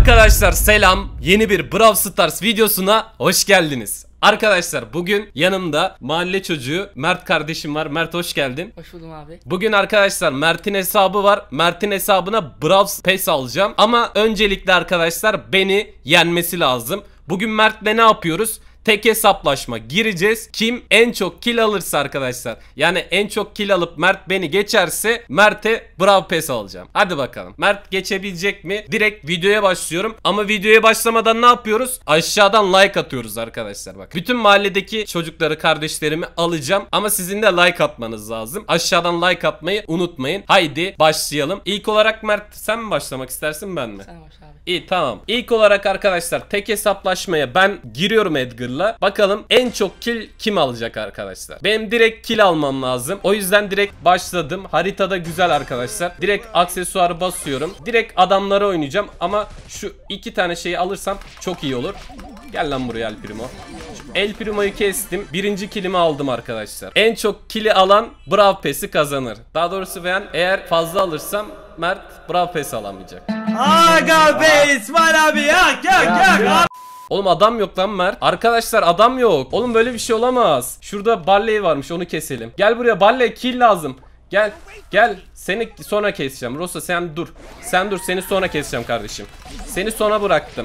Arkadaşlar selam, yeni bir Brawl Stars videosuna hoş geldiniz. Arkadaşlar bugün yanımda mahalle çocuğu Mert kardeşim var. Mert hoş geldin. Hoş buldum abi. Bugün arkadaşlar Mert'in hesabı var. Mert'in hesabına Brawl Pass alacağım. Ama öncelikle arkadaşlar beni yenmesi lazım. Bugün Mert'le ne yapıyoruz? Tek hesaplaşma gireceğiz. Kim en çok kill alırsa arkadaşlar, yani en çok kill alıp Mert beni geçerse Mert'e Brawl Pass alacağım. Hadi bakalım. Mert geçebilecek mi? Direkt videoya başlıyorum. Ama videoya başlamadan ne yapıyoruz? Aşağıdan like atıyoruz arkadaşlar bak. Bütün mahalledeki çocukları, kardeşlerimi alacağım. Ama sizin de like atmanız lazım. Aşağıdan like atmayı unutmayın. Haydi başlayalım. İlk olarak Mert sen mi başlamak istersin, ben mi? Sen başla abi. İyi, tamam. İlk olarak arkadaşlar tek hesaplaşmaya ben giriyorum Edgar'la. Bakalım en çok kill kim alacak arkadaşlar. Benim direkt kill almam lazım. O yüzden direkt başladım. Haritada güzel arkadaşlar. Direkt aksesuarı basıyorum. Direkt adamlara oynayacağım. Ama şu iki tane şeyi alırsam çok iyi olur. Gel lan buraya El Primo. El Primo'yu kestim. Birinci killimi aldım arkadaşlar. En çok kill'i alan Brawl Pass'i kazanır. Daha doğrusu ben eğer fazla alırsam Mert Brawl Pass alamayacak. Aga be İsmail abi ya. Oğlum adam yok lan Mert. Arkadaşlar adam yok. Oğlum böyle bir şey olamaz. Şurada Barley varmış, onu keselim. Gel buraya Barley, kill lazım. Gel. Gel. Seni sonra keseceğim. Rosa sen dur. Sen dur, seni sonra keseceğim kardeşim. Seni sona bıraktım.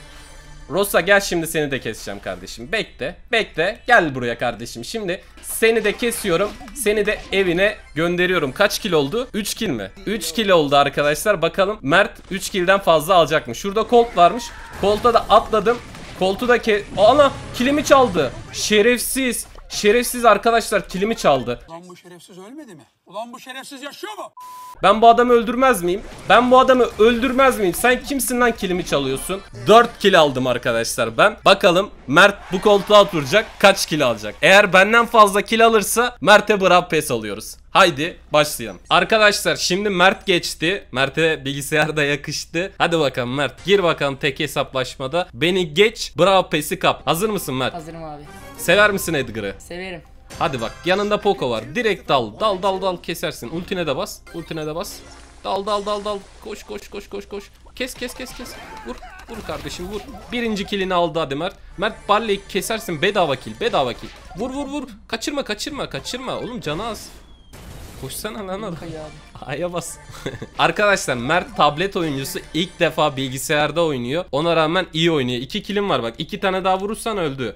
Rosa gel, şimdi seni de keseceğim kardeşim. Bekle. Bekle. Gel buraya kardeşim. Şimdi seni de kesiyorum. Seni de evine gönderiyorum. Kaç kill oldu? 3 kill mi? 3 kill oldu arkadaşlar. Bakalım Mert 3 kill'den fazla alacak mı? Şurada Colt varmış. Colt'a da atladım. Colt'u da ana kilimi çaldı. Şerefsiz. Şerefsiz arkadaşlar, kilimi çaldı. Ulan bu şerefsiz ölmedi mi? Ulan bu şerefsiz yaşıyor mu? Ben bu adamı öldürmez miyim? Ben bu adamı öldürmez miyim? Sen kimsin lan kilimi çalıyorsun? 4 kill aldım arkadaşlar ben. Bakalım Mert bu koltuğa oturacak, kaç kill alacak? Eğer benden fazla kill alırsa Mert'e Brawl Pass alıyoruz. Haydi başlayalım. Arkadaşlar şimdi Mert geçti. Mert'e bilgisayarda yakıştı. Hadi bakalım Mert, gir bakalım tek hesaplaşmada. Beni geç, Brawl Pass'i kap. Hazır mısın Mert? Hazırım abi. Sever misin Edgar'ı? Severim. Hadi bak, yanında Poco var. Direkt dal. Dal kesersin. Ultine de bas. Ultine de bas. Dal. Koş. Kes. Vur kardeşim, vur. Birinci killini aldı hadi Mert. Mert Barley'i kesersin, bedava kill. Vur. Kaçırma. Oğlum canı az. Koşsana lan adam. A'ya bas. Arkadaşlar Mert tablet oyuncusu, ilk defa bilgisayarda oynuyor. Ona rağmen iyi oynuyor. 2 killim var bak. 2 tane daha vurursan öldü.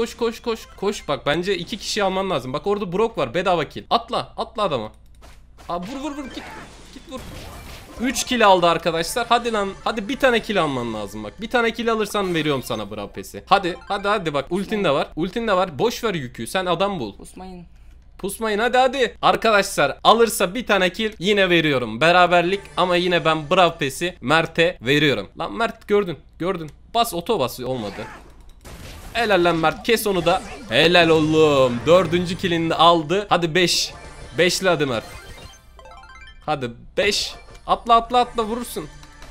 Koş. Bak bence 2 kişi alman lazım. Bak orada Brock var, bedava kill. Atla adama. Abi vur git vur. 3 kill aldı arkadaşlar. Hadi lan. Hadi bir tane kill alman lazım bak. Bir tane kill alırsan veriyorum sana Brawl Pass'i. Hadi bak, ultin de var. Boş ver yükü. Sen adam bul. Pusmayın hadi. Arkadaşlar alırsa bir tane kill yine veriyorum. Beraberlik, ama yine ben Brawl Pass'i Mert'e veriyorum. Lan Mert gördün. Bas, oto bas, olmadı. Helal lan Mert, kes onu da. Helal oğlum. 4. killini de aldı. Hadi 5. 5'li hadi Mert. Hadi 5. Atla vurursun.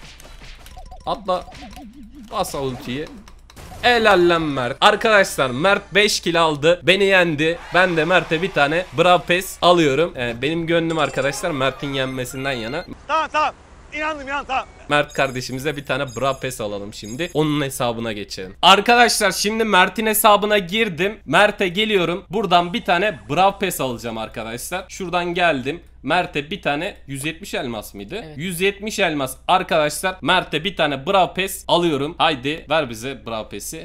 Atla. Bas ultiyi. Helal lan Mert. Arkadaşlar Mert 5 kill aldı. Beni yendi. Ben de Mert'e bir tane Brawl Pass alıyorum. Benim gönlüm arkadaşlar Mert'in yenmesinden yana. Tamam. İnandım tamam. Mert kardeşimize bir tane Brawl Pass alalım şimdi. Onun hesabına geçelim. Arkadaşlar şimdi Mert'in hesabına girdim. Mert'e geliyorum. Buradan bir tane Brawl Pass alacağım arkadaşlar. Şuradan geldim. Mert'e bir tane 170 elmas mıydı? Evet. 170 elmas arkadaşlar. Mert'e bir tane Brawl Pass alıyorum. Haydi ver bize Brawl Pass'i.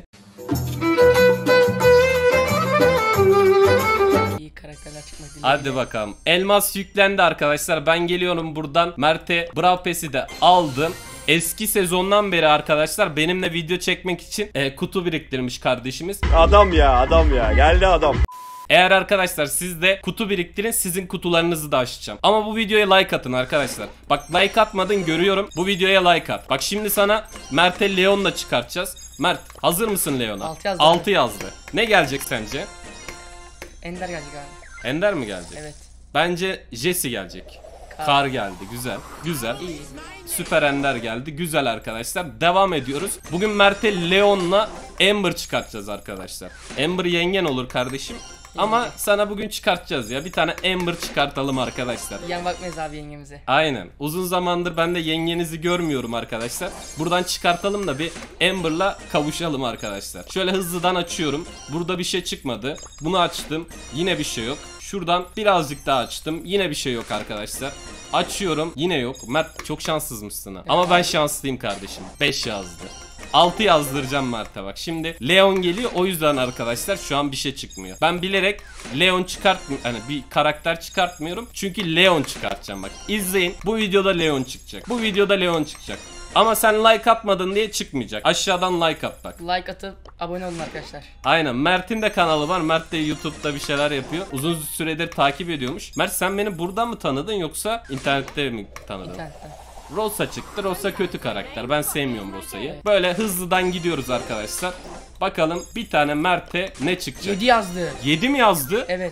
İyi karakterler çıkmak dileğiyle. Hadi bakalım. Elmas yüklendi arkadaşlar. Ben geliyorum buradan. Mert'e Brawl Pass'i de aldım. Eski sezondan beri arkadaşlar benimle video çekmek için kutu biriktirmiş kardeşimiz. Adam ya geldi adam. Eğer arkadaşlar siz de kutu biriktirin, sizin kutularınızı da açacağım. Ama bu videoya like atın arkadaşlar. Bak like atmadın görüyorum. Bu videoya like at. Bak şimdi sana Mert'e Leon'la çıkartacağız. Mert hazır mısın Leon'a? 6 yazdı. 6 yazdı. Ne gelecek sence? Ender gelecek abi. Ender mi gelecek? Evet. Bence Jesse gelecek. Kar geldi. Güzel. İyi. Süper Ender geldi. Güzel arkadaşlar. Devam ediyoruz. Bugün Mert'e Leon'la Amber çıkartacağız arkadaşlar. Amber yengen olur kardeşim. Ama sana bugün çıkartacağız ya. Bir tane Amber çıkartalım arkadaşlar. Yan bakmayız abi yengemize. Aynen. Uzun zamandır ben de yengenizi görmüyorum arkadaşlar. Buradan çıkartalım da bir Amber'la kavuşalım arkadaşlar. Şöyle hızlıdan açıyorum. Burada bir şey çıkmadı. Bunu açtım. Yine bir şey yok. Şuradan birazcık daha açtım. Yine bir şey yok arkadaşlar. Açıyorum. Yine yok. Mert çok şanssızmışsın ha. Ama ben şanslıyım kardeşim. 5 yazdı. 6 yazdıracağım Mert'e bak. Şimdi Leon geliyor, o yüzden arkadaşlar şu an bir şey çıkmıyor. Ben bilerek Leon hani bir karakter çıkartmıyorum. Çünkü Leon çıkartacağım bak. İzleyin. Bu videoda Leon çıkacak. Bu videoda Leon çıkacak. Ama sen like atmadın diye çıkmayacak. Aşağıdan like at bak. Like atıp abone olun arkadaşlar. Aynen. Mert'in de kanalı var. Mert de YouTube'da bir şeyler yapıyor. Uzun süredir takip ediyormuş. Mert sen beni buradan mı tanıdın yoksa internette mi tanıdın? İnternetten. Rosa çıktı. Rosa kötü karakter. Ben sevmiyorum Rosa'yı. Böyle hızlıdan gidiyoruz arkadaşlar. Bakalım bir tane Mert'e ne çıkacak? 7 yazdı. 7 mi yazdı? Evet.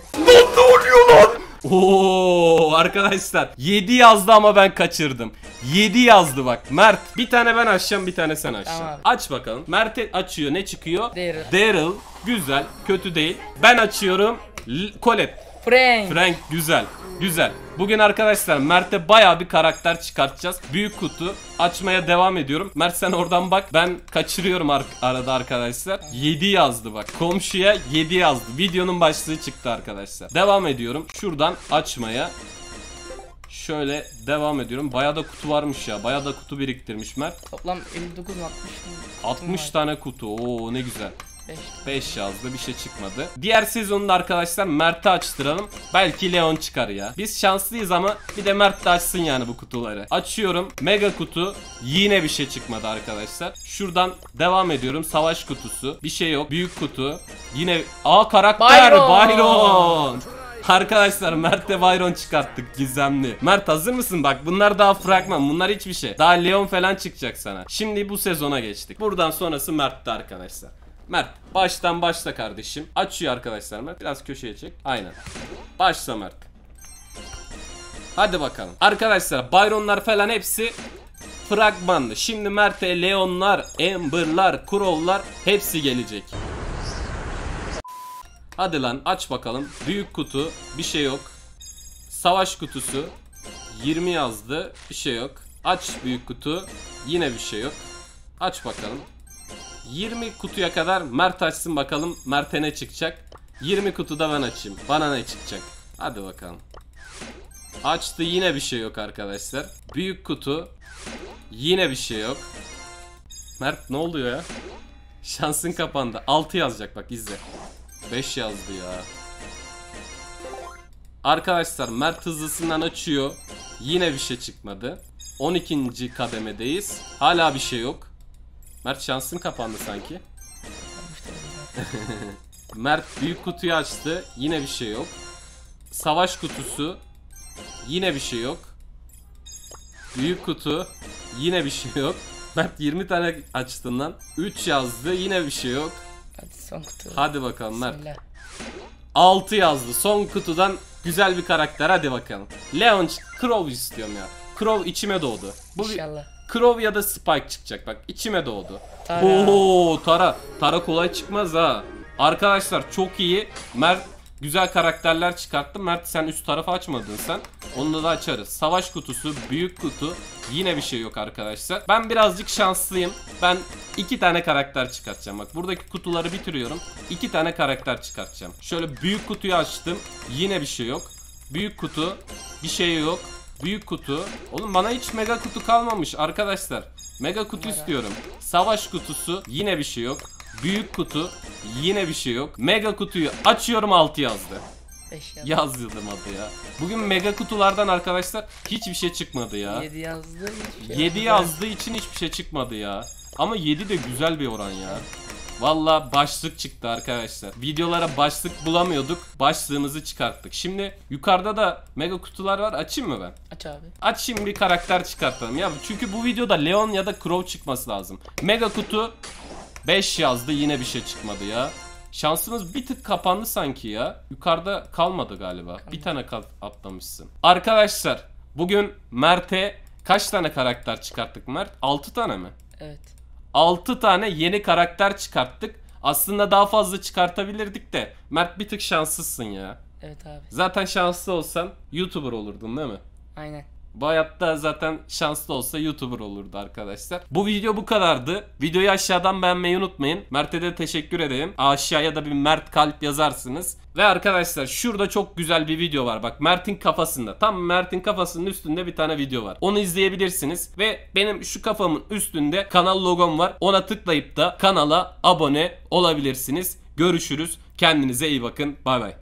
Oo arkadaşlar 7 yazdı ama ben kaçırdım. 7 yazdı bak. Mert bir tane ben açacağım, bir tane sen açacaksın. Tamam. Aç bakalım. Mert açıyor. Ne çıkıyor? Daryl. Daryl. Güzel. Kötü değil. Ben açıyorum. Colette. Frank. Güzel. Güzel. Bugün arkadaşlar Mert'e baya bir karakter çıkartacağız. Büyük kutu açmaya devam ediyorum. Mert sen oradan bak. Ben kaçırıyorum arada arkadaşlar. 7 yazdı bak. Komşuya 7 yazdı. Videonun başlığı çıktı arkadaşlar. Devam ediyorum. Şuradan açmaya. Şöyle devam ediyorum. Baya da kutu varmış ya. Baya da kutu biriktirmiş Mert. Toplam 59 mu 60 mı? 60 tane kutu. Oo ne güzel. 5. 5 yazdı, bir şey çıkmadı. Diğer sezonda arkadaşlar Mert'e açtıralım. Belki Leon çıkar ya. Biz şanslıyız ama bir de Mert de açsın yani bu kutuları. Açıyorum. Mega kutu. Yine bir şey çıkmadı arkadaşlar. Şuradan devam ediyorum. Savaş kutusu. Bir şey yok. Büyük kutu. Yine karakter Byron. Arkadaşlar Mert'le Byron çıkarttık gizemli. Mert hazır mısın? Bak bunlar daha fragman. Bunlar hiçbir şey. Daha Leon falan çıkacak sana. Şimdi bu sezona geçtik. Buradan sonrası Mert'te arkadaşlar. Mert baştan başla kardeşim. Açıyor arkadaşlar Mert. Biraz köşeye çek. Aynen. Başla Mert. Hadi bakalım. Arkadaşlar Byron'lar falan hepsi fragmandı. Şimdi Mert'e Leon'lar, Amber'lar, Crow'lar hepsi gelecek. Hadi lan aç bakalım. Büyük kutu. Bir şey yok. Savaş kutusu. 20 yazdı. Bir şey yok. Aç büyük kutu. Yine bir şey yok. Aç bakalım. 20 kutuya kadar Mert açsın bakalım Mert'e ne çıkacak. 20 kutuda ben açayım. Bana ne çıkacak? Hadi bakalım. Açtı, yine bir şey yok arkadaşlar. Büyük kutu. Yine bir şey yok. Mert ne oluyor ya? Şansın kapandı. 6 yazacak bak izle. 5 yazdı ya. Arkadaşlar Mert hızlısından açıyor. Yine bir şey çıkmadı. 12. kademedeyiz. Hala bir şey yok. Mert şansın kapandı sanki. Mert büyük kutuyu açtı. Yine bir şey yok. Savaş kutusu. Yine bir şey yok. Büyük kutu. Yine bir şey yok. Mert 20 tane açtın lan. 3 yazdı. Yine bir şey yok. Hadi son kutu. Hadi bakalım Mert. Bismillah. 6 yazdı. Son kutudan güzel bir karakter. Hadi bakalım. Leon, Crow istiyorum ya. Crow içime doğdu. Bu İnşallah. Crow ya da Spike çıkacak bak. İçime doğdu. Tara. Oo, Tara. Tara kolay çıkmaz ha. Arkadaşlar çok iyi. Mert güzel karakterler çıkarttı. Mert sen üst tarafı açmadın sen. Onu da açarız. Savaş kutusu, büyük kutu. Yine bir şey yok arkadaşlar. Ben birazcık şanslıyım. Ben 2 tane karakter çıkartacağım. Bak buradaki kutuları bitiriyorum. 2 tane karakter çıkartacağım. Şöyle büyük kutuyu açtım. Yine bir şey yok. Büyük kutu. Bir şey yok. Büyük kutu. Oğlum bana hiç mega kutu kalmamış arkadaşlar. Mega kutu istiyorum. Savaş kutusu. Yine bir şey yok. Büyük kutu. Yine bir şey yok. Mega kutuyu açıyorum, 6 yazdı. 5 yazdı. Yazdım adı ya. Bugün mega kutulardan arkadaşlar hiçbir şey çıkmadı ya. 7 yazdı. Hiçbir şey 7 yazdığı için hiçbir şey çıkmadı ya. Ama 7 de güzel bir oran ya. Valla başlık çıktı arkadaşlar. Videolara başlık bulamıyorduk. Başlığımızı çıkarttık. Şimdi yukarıda da mega kutular var. Açayım mı ben? Aç abi. Açayım, bir karakter çıkartalım. Ya çünkü bu videoda Leon ya da Crow çıkması lazım. Mega kutu 5 yazdı. Yine bir şey çıkmadı ya. Şansımız bir tık kapandı sanki ya. Yukarıda kalmadı galiba. Bir tane atlamışsın. Arkadaşlar bugün Mert'e kaç tane karakter çıkarttık Mert? 6 tane mi? Evet. 6 tane yeni karakter çıkarttık. Aslında daha fazla çıkartabilirdik de Mert bir tık şanssızsın ya. Evet abi. Zaten şanslı olsan YouTuber olurdun değil mi? Aynen. Bu hayatta zaten şanslı olsa YouTuber olurdu arkadaşlar. Bu video bu kadardı. Videoyu aşağıdan beğenmeyi unutmayın. Mert'e de teşekkür ederim. Aşağıya da bir Mert kalp yazarsınız. Ve arkadaşlar şurada çok güzel bir video var. Bak Mert'in kafasında. Tam Mert'in kafasının üstünde bir tane video var. Onu izleyebilirsiniz. Ve benim şu kafamın üstünde kanal logom var. Ona tıklayıp da kanala abone olabilirsiniz. Görüşürüz. Kendinize iyi bakın. Bay bay.